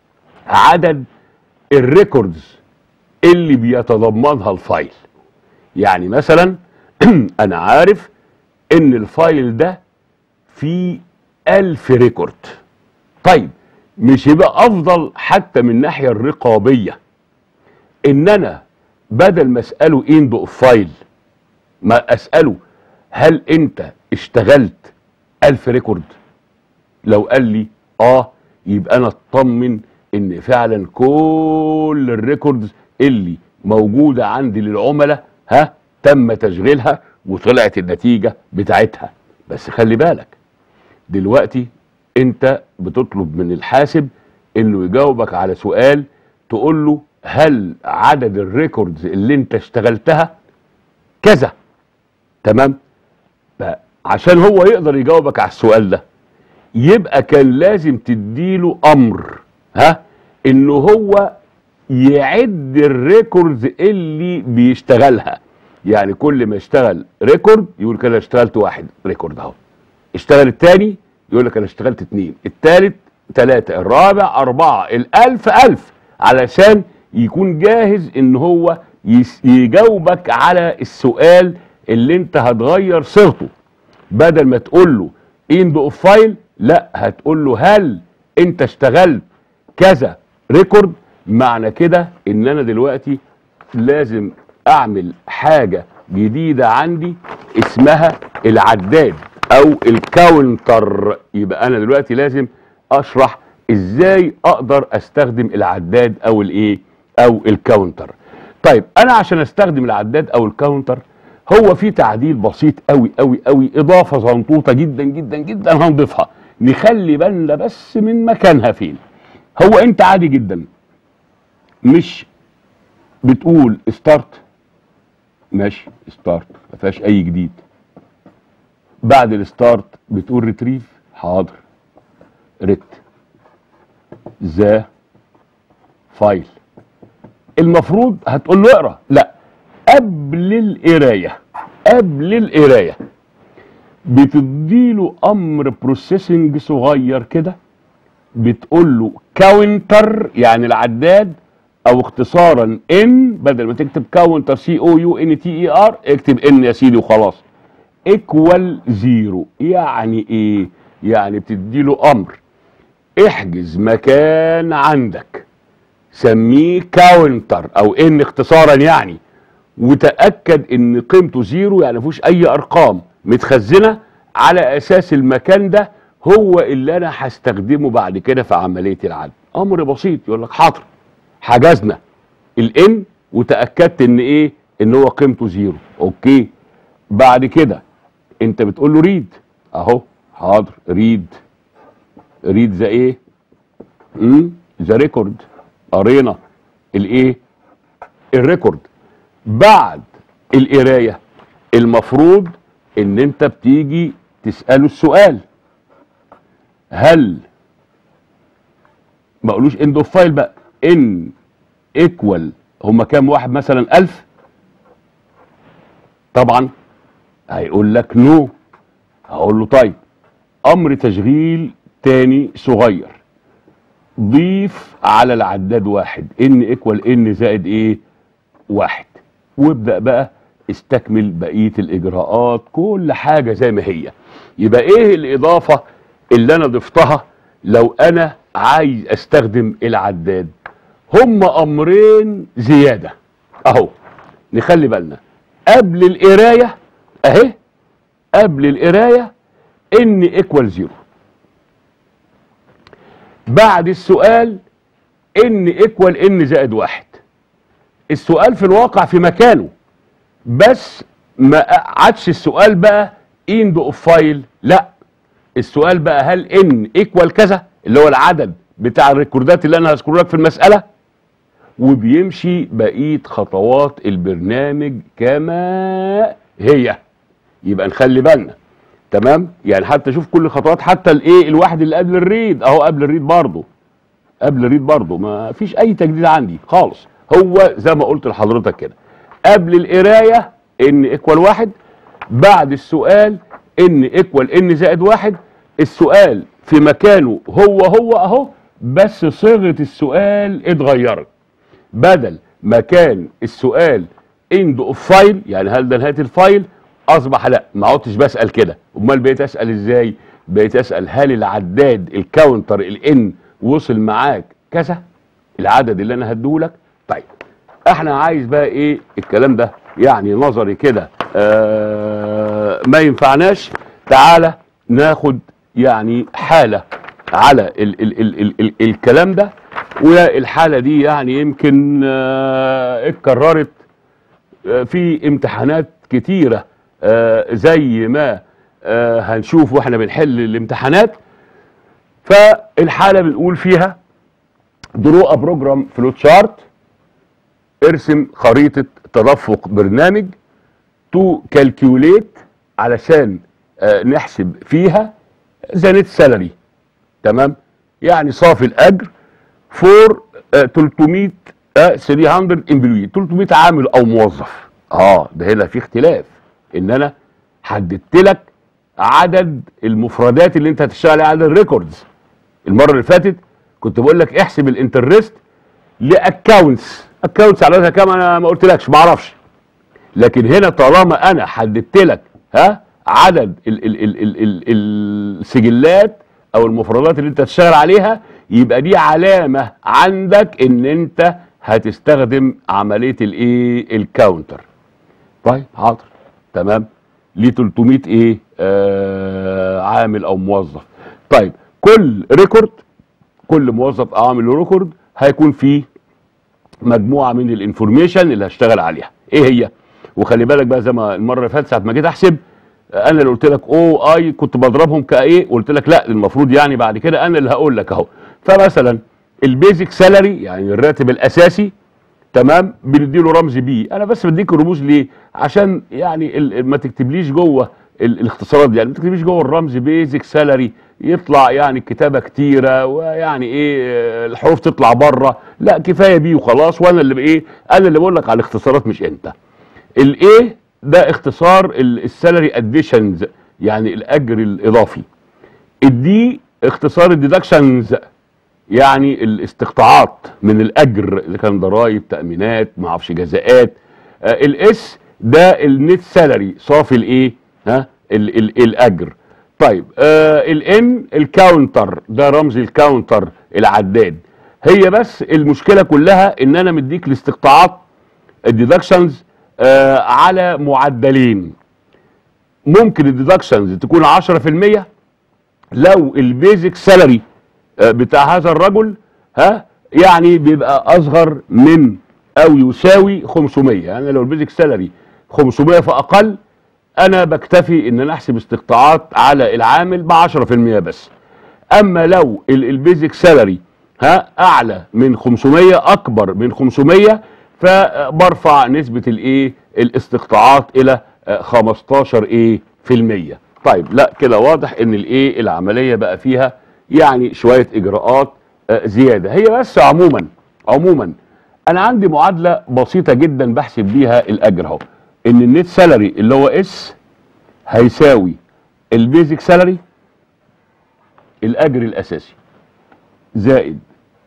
عدد الريكوردز اللي بيتضمنها الفايل، يعني مثلا انا عارف ان الفايل ده فيه ألف ريكورد. طيب مش يبقى افضل حتى من الناحيه الرقابيه ان انا بدل ما اساله اند اوف فايل ما اساله هل انت اشتغلت ألف ريكورد؟ لو قال لي اه يبقى انا اطمن ان فعلا كل الريكوردز اللي موجوده عندي للعملاء ها تم تشغيلها وطلعت النتيجه بتاعتها. بس خلي بالك دلوقتي انت بتطلب من الحاسب انه يجاوبك على سؤال، تقول له هل عدد الريكوردز اللي انت اشتغلتها كذا، تمام؟ عشان هو يقدر يجاوبك على السؤال ده يبقى كان لازم تديله امر ها انه هو يعد الريكوردز اللي بيشتغلها. يعني كل ما يشتغل ريكورد يقول كده اشتغلت واحد ريكورد اهو، اشتغل التاني يقول لك انا اشتغلت اتنين، التالت تلاتة، الرابع اربعة، الالف الف، علشان يكون جاهز ان هو يجاوبك على السؤال اللي انت هتغير صيغته. بدل ما تقول له اند اوف فايل لا هتقول له هل انت اشتغلت كذا ريكورد. معنى كده ان انا دلوقتي لازم اعمل حاجة جديدة عندي اسمها العداد او الكاونتر. يبقى انا دلوقتي لازم اشرح ازاي اقدر استخدم العداد او الايه او الكاونتر. طيب انا عشان استخدم العداد او الكاونتر هو في تعديل بسيط قوي قوي قوي، اضافه زنطوطه جدا جدا جدا هنضيفها، نخلي بالنا بس من مكانها فين. هو انت عادي جدا مش بتقول ستارت، ماشي ستارت ما فيهاش اي جديد، بعد الستارت بتقول ريتريف، حاضر، ريت ذا فايل، المفروض هتقول له اقرا، لا قبل القرايه قبل القرايه بتديله امر بروسيسنج صغير كده، بتقول له كاونتر يعني العداد، او اختصارا ان، بدل ما تكتب كاونتر سي او يو ان تي اي ار اكتب ان يا سيدي وخلاص، ايكوال زيرو. يعني ايه؟ يعني بتديله امر احجز مكان عندك سميه كاونتر او ان اختصارا يعني، وتأكد ان قيمته زيرو يعني مفيهوش اي ارقام متخزنه، على اساس المكان ده هو اللي انا هستخدمه بعد كده في عمليه العد. امر بسيط، يقول لك حاضر حجزنا الان وتاكدت ان ايه ان هو قيمته زيرو، اوكي. بعد كده انت بتقول له ريد اهو، حاضر ريد ريد ذا ايه امم ذا ريكورد، قرينا الايه الريكورد. بعد القرايه المفروض ان انت بتيجي تساله السؤال هل، ما اقولوش اند اوف فايل بقى، ان ايكوال هما كام واحد مثلا ألف، طبعا هيقول لك نو. هقول له طيب امر تشغيل تاني صغير، ضيف على العداد واحد، ان ايكوال ان زائد ايه؟ واحد، وابدأ بقى استكمل بقية الاجراءات، كل حاجة زي ما هي. يبقى ايه الاضافة اللي انا ضفتها لو انا عايز استخدم العداد؟ هم امرين زيادة اهو، نخلي بالنا. قبل القراية اهي، قبل القراية ان ايكوال زيرو، بعد السؤال ان ايكوال ان زائد واحد. السؤال في الواقع في مكانه، بس ما عادش السؤال بقى اند اوف فايل، لا، السؤال بقى هل ان ايكوال كذا اللي هو العدد بتاع الريكوردات اللي انا هذكره لك في المساله، وبيمشي بقيه خطوات البرنامج كما هي. يبقى نخلي بالنا، تمام؟ يعني حتى شوف كل خطوات، حتى الايه الواحد اللي قبل الريد اهو، قبل الريد برضه، قبل الريد برضه ما فيش اي تجديد عندي خالص. هو زي ما قلت لحضرتك كده، قبل القرايه ان ايكوال واحد، بعد السؤال ان ايكوال ان زائد واحد. السؤال في مكانه هو هو اهو، بس صيغه السؤال اتغيرت. بدل ما كان السؤال اند اوف فايل، يعني هل ده نهايه الفايل، اصبح لا، ما عدتش بسال كده. امال بقيت اسال ازاي؟ بقيت اسال هل العداد الكاونتر الان وصل معاك كذا، العدد اللي انا هديهولك. طيب احنا عايز بقى ايه الكلام ده؟ يعني نظري كده آه ما ينفعناش. تعالى ناخد يعني حالة على ال ال ال ال ال الكلام ده، والحالة دي يعني يمكن آه اتكررت آه في امتحانات كتيرة آه زي ما آه هنشوف واحنا بنحل الامتحانات. فالحالة بنقول فيها درو ا بروجرام فلوت شارت، ارسم خريطة تدفق برنامج تو كالكيوليت علشان آه نحسب فيها ذا نت سالري، تمام؟ يعني صافي الاجر فور آه تلتمية آه ثلاثمية امبلوي، تلتمية عامل او موظف. اه ده هنا في اختلاف، ان انا حددت لك عدد المفردات اللي انت هتشتغل عليها، عدد الريكوردز. المره اللي فاتت كنت بقول لك احسب الانترست لاكونتس، اكونتس عددها كام انا ما قلتلكش، ما اعرفش. لكن هنا طالما انا حددت لك ها عدد ال ال ال ال ال السجلات او المفردات اللي انت هتشتغل عليها، يبقى دي علامه عندك ان انت هتستخدم عمليه الايه الكاونتر. طيب حاضر، تمام، ليه تلتمية ايه آه عامل او موظف. طيب كل ريكورد، كل موظف او عامل ريكورد هيكون فيه مجموعه من الانفورميشن اللي هشتغل عليها. ايه هي؟ وخلي بالك بقى زي ما المره اللي فاتت ساعه ما جيت احسب، انا اللي قلت لك او اي كنت بضربهم كايه، قلت لك لا المفروض يعني بعد كده انا اللي هقول لك اهو. فمثلا البيزك سالري يعني الراتب الاساسي، تمام، بنديله رمز بي. انا بس بديك الرموز ليه؟ عشان يعني ما تكتبليش جوه الاختصارات دي، يعني ما تكتبليش جوه الرمز بيزك سالري يطلع يعني الكتابه كتيره، ويعني ايه الحروف تطلع بره. لا كفايه بيه وخلاص، وانا اللي بايه، انا اللي بقول لك على الاختصارات مش انت. الايه ده اختصار السالري اديشنز، يعني الاجر الاضافي. الدي اختصار الديدكشنز، يعني الاستقطاعات من الاجر اللي كان ضرائب تامينات ما اعرفش جزاءات. آه الاس ده النت سالري، صافي الايه ها ال ال الاجر. طيب آه الان الكاونتر، ده رمز الكاونتر العداد. هي بس المشكله كلها ان انا مديك الاستقطاعات الديدكشنز آه على معدلين. ممكن الديدكشنز تكون عشرة في المية لو البيزك سالري بتاع هذا الرجل ها يعني بيبقى اصغر من او يساوي خمسمية. يعني لو البيزك سالري خمسمية فاقل، انا بكتفي ان انا احسب استقطاعات على العامل ب عشرة في المية بس. اما لو البيزك سالري ها اعلى من خمسمية، اكبر من خمسمية، فبرفع نسبه الايه الاستقطاعات الى خمستاشر ايه في المية. طيب لا كده واضح ان الايه العمليه بقى فيها يعني شويه اجراءات زياده. هي بس عموما عموما انا عندي معادله بسيطه جدا بحسب بيها الاجر اهو، ان النت سالري اللي هو اس هيساوي البيزك سالري الاجر الاساسي زائد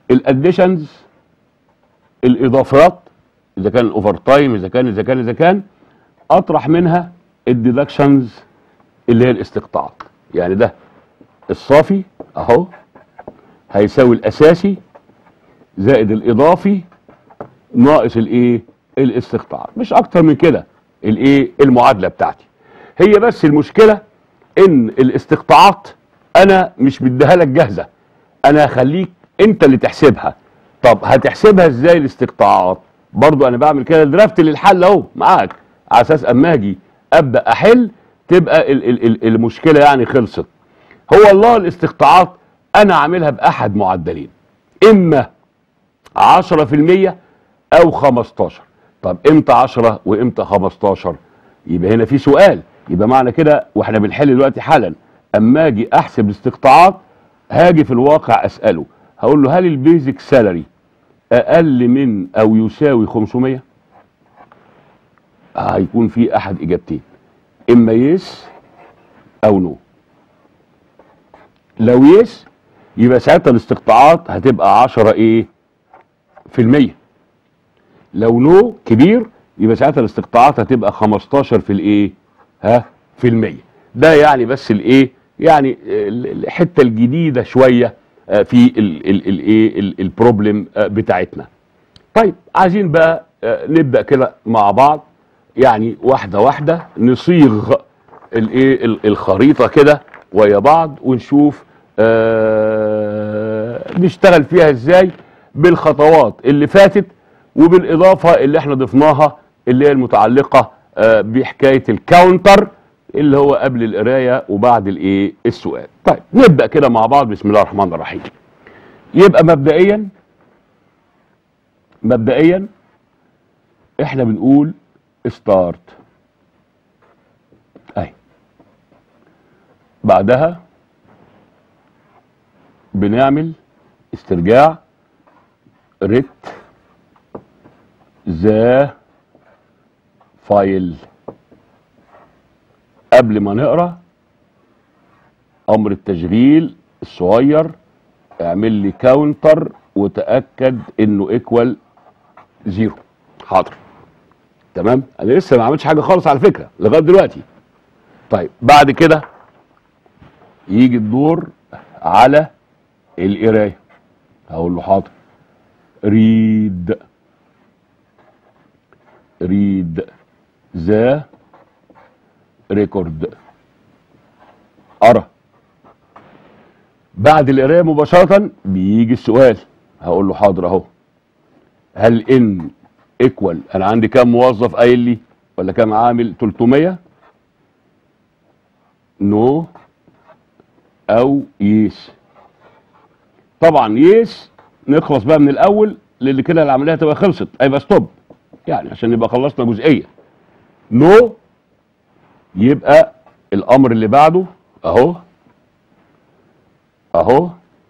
الاديشنز، الاضافات اذا كان الاوفر تايم، اذا كان اذا كان اذا كان اطرح منها الديدكشنز اللي هي الاستقطاعات. يعني ده الصافي اهو هيساوي الاساسي زائد الاضافي ناقص الايه؟ الاستقطاعات، مش اكتر من كده الايه؟ المعادله بتاعتي. هي بس المشكله ان الاستقطاعات انا مش بديها لك جاهزه، انا هخليك انت اللي تحسبها. طب هتحسبها ازاي الاستقطاعات؟ برضو انا بعمل كده درافت للحل اهو معاك، على اساس اما اجي ابدا احل تبقى ال ال ال المشكله يعني خلصت. هو الله الاستقطاعات انا عاملها باحد معدلين، اما عشرة في المية او خمستاشر. طب امتى عشرة وامتى خمستاشر؟ يبقى هنا في سؤال. يبقى معنى كده واحنا بنحل دلوقتي حالا اما اجي احسب الاستقطاعات هاجي في الواقع اساله، هقول له هل البيزك سالري اقل من او يساوي خمسمية؟ هيكون في احد اجابتين، اما يس او نو. لو يس يبقى ساعتها الاستقطاعات هتبقى عشرة ايه في المية. لو نو كبير يبقى ساعتها الاستقطاعات هتبقى خمستاشر في الايه؟ ها في المية. ده يعني بس الايه؟ يعني الحته الجديده شويه في الايه البروبلم بتاعتنا. طيب عايزين بقى نبدا كده مع بعض، يعني واحده واحده نصيغ الايه الخريطه كده ويا بعض ونشوف آه نشتغل فيها ازاي بالخطوات اللي فاتت وبالاضافه اللي احنا ضفناها اللي هي المتعلقه آه بحكايه الكاونتر اللي هو قبل القرايه وبعد الايه السؤال. طيب نبدا كده مع بعض. بسم الله الرحمن الرحيم. يبقى مبدئيا مبدئيا احنا بنقول ستارت اهي، بعدها بنعمل استرجاع ريت ذا فايل. قبل ما نقرا امر التشغيل الصغير اعمل لي كاونتر وتاكد انه ايكوال زيرو. حاضر تمام، انا لسه ما عملتش حاجه خالص على فكره لغايه دلوقتي. طيب بعد كده يجي الدور على القرايه، هقول له حاضر ريد ريد ذا ريكورد. ارى. بعد القرايه مباشره بيجي السؤال، هقول له حاضر اهو هل ان ايكوال انا عندي كام موظف قايل لي ولا كام عامل؟ تلتمية. نو او يس. طبعا يس نخلص بقى من الاول للي كده العمليه تبقى خلصت، هيبقى ستوب يعني عشان نبقى خلصنا جزئيه. نو يبقى الامر اللي بعده اهو اهو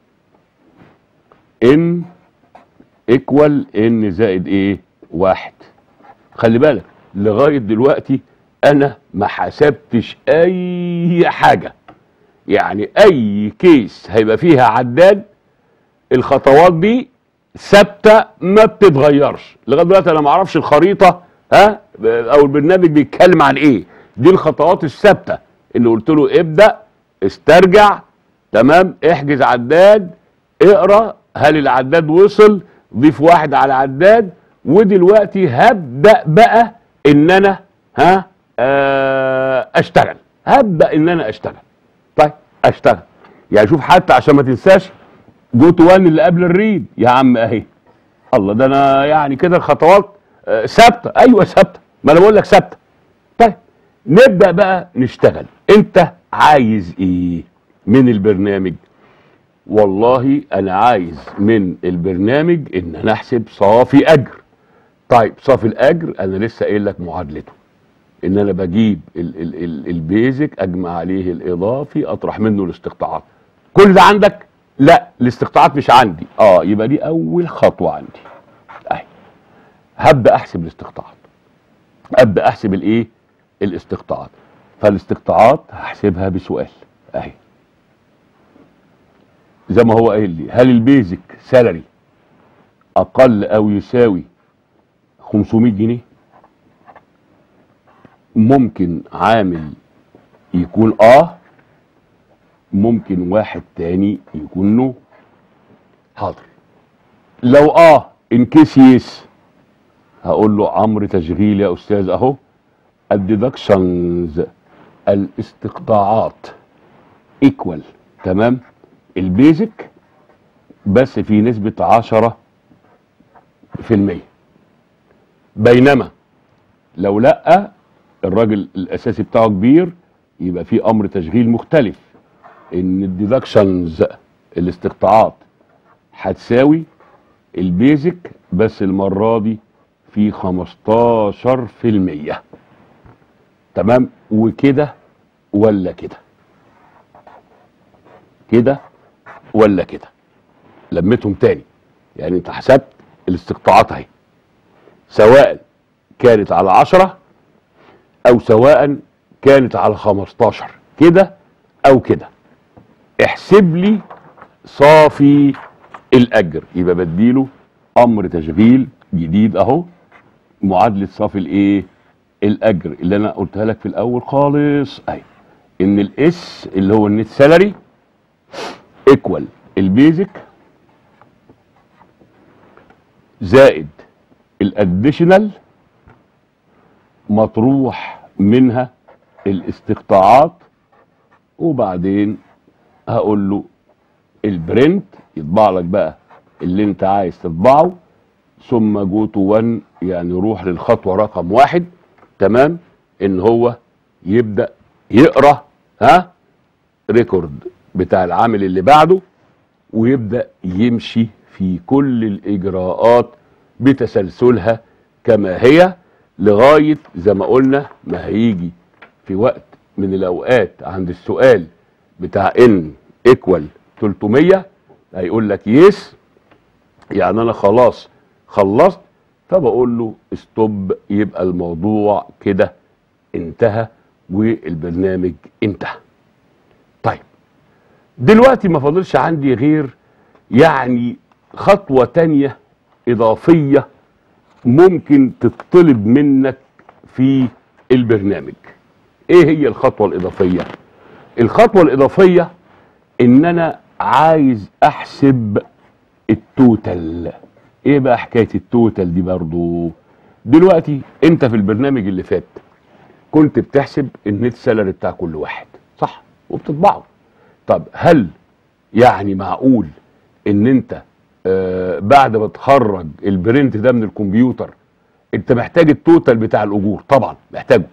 ان ايكوال ان زائد ايه؟ واحد. خلي بالك لغايه دلوقتي انا ما حسبتش اي حاجه، يعني اي كيس هيبقى فيها عداد الخطوات دي ثابته ما بتتغيرش. لغايه دلوقتي انا ما اعرفش الخريطه ها او البرنامج بيتكلم عن ايه. دي الخطوات الثابته اللي قلت له ابدا استرجع تمام، احجز عداد، اقرا هل العداد وصل، ضيف واحد على عداد. ودلوقتي هبدا بقى ان انا ها آه اشتغل، هبدا ان انا اشتغل. طيب اشتغل يعني شوف حتى عشان ما تنساش جو تو وان اللي قبل الريد يا عم اهي. الله ده انا يعني كده الخطوات آه ثابته. ايوه ثابته، ما انا بقول لك ثابته. طيب نبدا بقى نشتغل. انت عايز ايه من البرنامج؟ والله انا عايز من البرنامج ان انا احسب صافي اجر. طيب صافي الاجر انا لسه قايل لك معادلته، ان انا بجيب ال ال ال البيزك اجمع عليه الاضافي اطرح منه الاستقطاعات. كل ده عندك؟ لا الاستقطاعات مش عندي. اه يبقى دي اول خطوه عندي اهي. هبدا احسب الاستقطاعات، ابدا احسب الايه؟ الاستقطاعات. فالاستقطاعات هحسبها بسؤال اهي زي ما هو قايل لي هل البيزك سالري اقل او يساوي خمسمية جنيه، ممكن عامل يكون اه، ممكن واحد تاني يكون نو. حاضر. لو اه ان كيس يس هقول له امر تشغيل يا استاذ اهو. الديدكشنز الاستقطاعات ايكوال تمام البيزك بس في نسبة عشرة في المية، بينما لو لا الراجل الاساسي بتاعه كبير يبقى في امر تشغيل مختلف، ان الديدكشنز الاستقطاعات هتساوي البيزك بس المرة دي في خمستاشر في المية. تمام. وكده ولا كده، كده ولا كده، لمتهم تاني. يعني انت حسبت الاستقطاعات اهي، سواء كانت على عشرة او سواء كانت على خمستاشر، كده او كده. احسب لي صافي الاجر، يبقى بديله امر تشغيل جديد اهو، معادله صافي الايه الاجر اللي انا قلتها لك في الاول خالص اهي، ان الاس اللي هو النت سالري ايكوال البيزك زائد الاديشنال مطروح منها الاستقطاعات، وبعدين هقول له البرنت يطبع لك بقى اللي انت عايز تطبعه، ثم جو تو واحد يعني روح للخطوه رقم واحد. تمام. ان هو يبدا يقرا ها ريكورد بتاع العامل اللي بعده، ويبدا يمشي في كل الاجراءات بتسلسلها كما هي، لغايه زي ما قلنا ما هيجي في وقت من الاوقات عند السؤال بتاع ان ايكوال تلتمية هيقول لك يس، يعني انا خلاص خلصت، فبقول له ستوب، يبقى الموضوع كده انتهى والبرنامج انتهى. طيب دلوقتي ما فاضلش عندي غير يعني خطوة تانية اضافية ممكن تطلب منك في البرنامج. ايه هي الخطوة الاضافية؟ الخطوة الاضافية ان انا عايز احسب التوتال. ايه بقى حكاية التوتال دي برضو؟ دلوقتي انت في البرنامج اللي فات كنت بتحسب النت سالري بتاع كل واحد صح وبتطبعه. طب هل يعني معقول ان انت آه بعد ما تخرج البرنت ده من الكمبيوتر انت محتاج التوتال بتاع الاجور؟ طبعا محتاجه.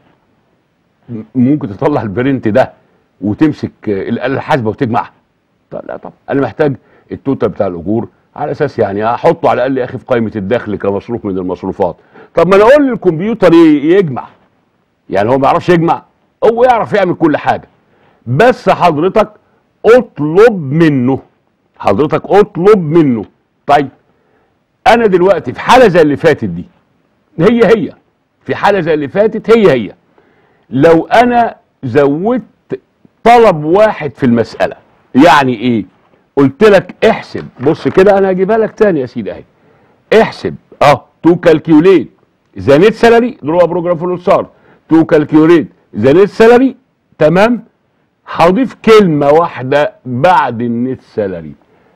ممكن تطلع البرنت ده وتمسك الاله الحاسبه وتجمعها؟ طب لا طبعا انا محتاج التوتال بتاع الاجور على اساس يعني احطه على الاقل يا اخي في قائمه الدخل كمصروف من المصروفات. طب ما انا اقول للكمبيوتر يجمع، يعني هو ما يعرفش يجمع؟ هو يعرف يعمل كل حاجه، بس حضرتك اطلب منه، حضرتك اطلب منه. طيب انا دلوقتي في حاله زي اللي فاتت دي، هي هي في حاله زي اللي فاتت هي هي لو انا زودت طلب واحد في المساله. يعني ايه؟ قلت لك احسب، بص كده انا هجيبها لك تاني يا سيدي اهي، احسب اه تو كالكيوليت ذا نت سالري، اللي هو بروجرام فلوسار، تو كالكيوليت ذا نت سالري. تمام. هضيف كلمه واحده بعد النت سالري،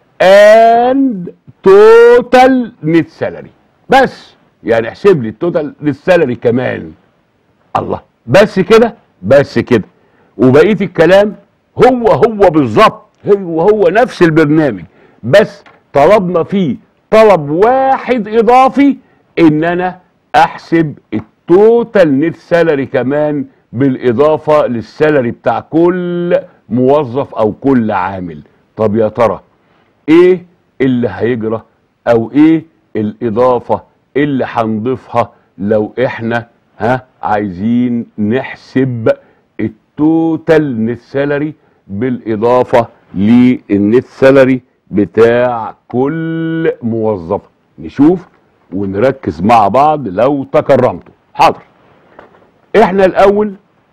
اند توتال نت سالري، بس يعني احسب لي التوتال نت سالري كمان. الله، بس كده؟ بس كده. وبقيه الكلام هو هو بالظبط، هو هو نفس البرنامج، بس طلبنا فيه طلب واحد اضافي، ان انا احسب التوتال نت سالري كمان بالاضافه للسالري بتاع كل موظف او كل عامل. طب يا ترى ايه اللي هيجرى او ايه الاضافه اللي هنضيفها لو احنا ها عايزين نحسب التوتال نت سالري بالاضافه للنت سالري بتاع كل موظف؟ نشوف ونركز مع بعض لو تكرمتوا. حاضر. احنا الاول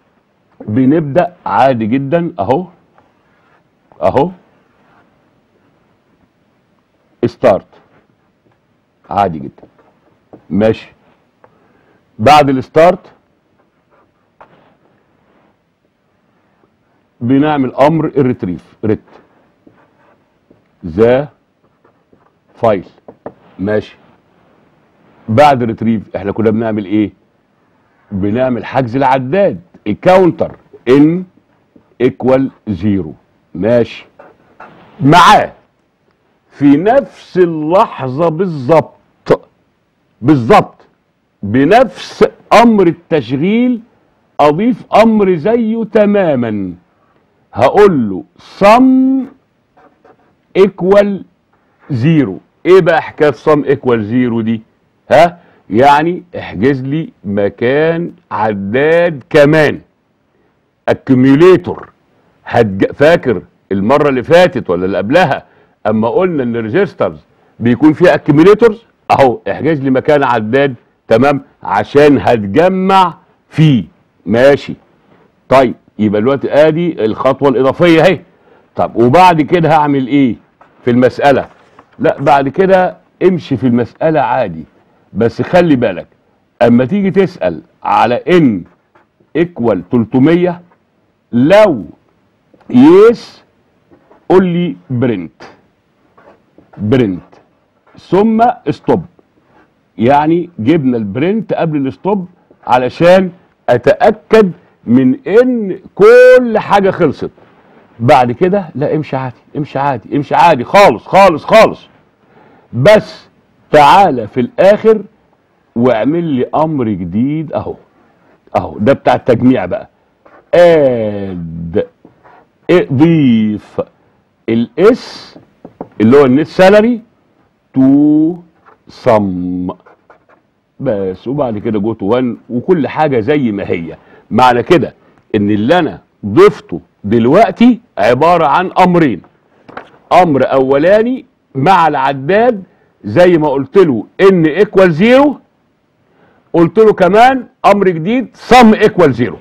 بنبدا عادي جدا اهو اهو ستارت عادي جدا. ماشي. بعد الستارت بنعمل امر الريتريف ريت ذا فايل. ماشي. بعد الريتريف احنا كنا بنعمل ايه؟ بنعمل حجز العداد الكاونتر ان ايكوال زيرو. ماشي. معاه في نفس اللحظه بالظبط بالظبط بنفس امر التشغيل اضيف امر زيه تماما. هقول له sum equal زيرو. ايه بقى حكايه sum equal زيرو دي؟ ها يعني احجز لي مكان عداد كمان accumulator. هتج... فاكر المره اللي فاتت ولا اللي قبلها اما قلنا ان الريجسترز بيكون فيها accumulators؟ اهو احجز لي مكان عداد تمام عشان هتجمع فيه. ماشي. طيب يبقى دلوقتي ادي الخطوه الاضافيه اهي. طب وبعد كده هعمل ايه في المساله؟ لا بعد كده امشي في المساله عادي، بس خلي بالك اما تيجي تسال على ان ايكوال تلتمية لو يس قول لي برنت برنت ثم ستوب. يعني جبنا البرنت قبل الستوب علشان اتاكد من ان كل حاجه خلصت. بعد كده لا امشي عادي امشي عادي امشي عادي خالص خالص خالص، بس تعالى في الاخر واعمل لي امر جديد اهو اهو ده بتاع التجميع بقى. اد اضيف الاس اللي هو النت سالري تو سم بس، وبعد كده جو تو واحد وكل حاجه زي ما هي. معنى كده ان اللي انا ضفته دلوقتي عباره عن امرين. امر اولاني مع العداد زي ما قلت له ان ايكوال زيرو، قلت له كمان امر جديد سم ايكوال زيرو.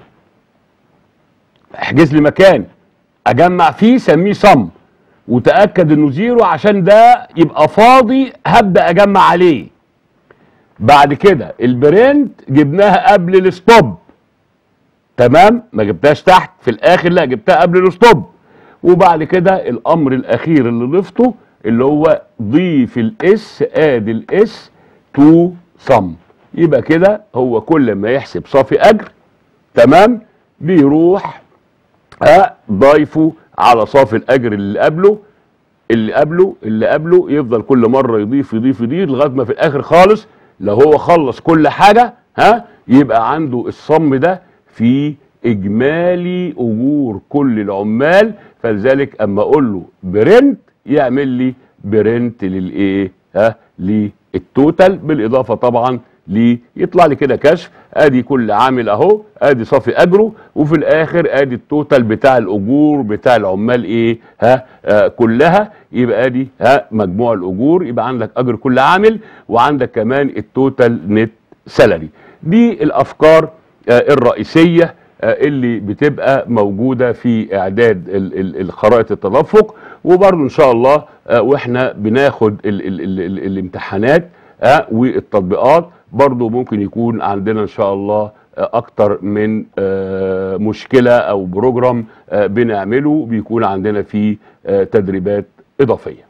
احجز لي مكان اجمع فيه سميه سم وتاكد انه زيرو عشان ده يبقى فاضي هبدا اجمع عليه. بعد كده البرنت جبناها قبل الستوب تمام، ما جبتهاش تحت في الاخر، لا جبتها قبل الستوب. وبعد كده الامر الاخير اللي ضفته اللي هو ضيف الاس اد الاس تو سم. يبقى كده هو كل ما يحسب صافي اجر تمام بيروح ها ضايفه على صافي الاجر اللي قبله اللي قبله اللي قبله يفضل كل مره يضيف يضيف يضيف لغايه ما في الاخر خالص لو هو خلص كل حاجه ها يبقى عنده الصم ده في اجمالي اجور كل العمال. فلذلك اما اقول له برنت يعمل لي برنت للايه ها للتوتال بالاضافه طبعا ليه يطلع لي كده كشف ادي كل عامل اهو ادي صافي اجره وفي الاخر ادي التوتال بتاع الاجور بتاع العمال ايه ها آه كلها. يبقى ادي ها مجموع الاجور، يبقى عندك اجر كل عامل وعندك كمان التوتال نت سالري. دي الافكار آه الرئيسيه آه اللي بتبقى موجوده في اعداد الخرائط التدفق. وبرضه ان شاء الله آه واحنا بناخد ال ال ال ال الامتحانات آه والتطبيقات برضو ممكن يكون عندنا ان شاء الله اكتر من مشكلة او بروجرام بنعمله بيكون عندنا فيه تدريبات اضافية.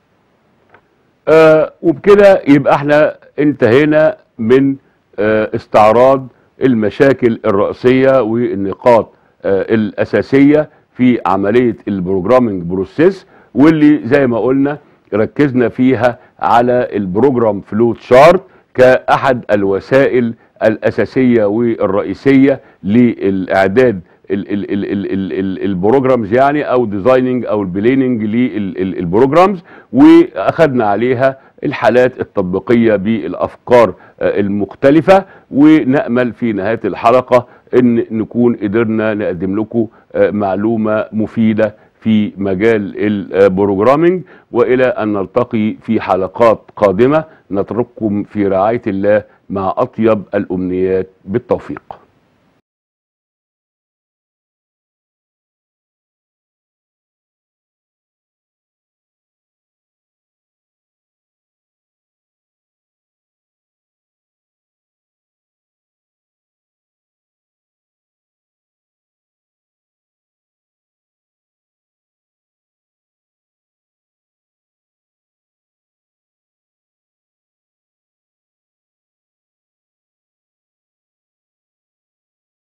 وبكده يبقى احنا انتهينا من استعراض المشاكل الرئيسية والنقاط الاساسية في عملية البروجرامينج بروسيس، واللي زي ما قلنا ركزنا فيها على البروجرام فلو تشارت كأحد الوسائل الأساسية والرئيسية للإعداد البروجرامز يعني أو ديزايننج أو البليننج للبروجرامز، وأخذنا عليها الحالات التطبيقية بالأفكار المختلفة. ونأمل في نهاية الحلقة أن نكون قدرنا نقدم لكم معلومة مفيدة في مجال البروجرامينج، وإلى أن نلتقي في حلقات قادمة نترككم في رعاية الله مع أطيب الأمنيات بالتوفيق.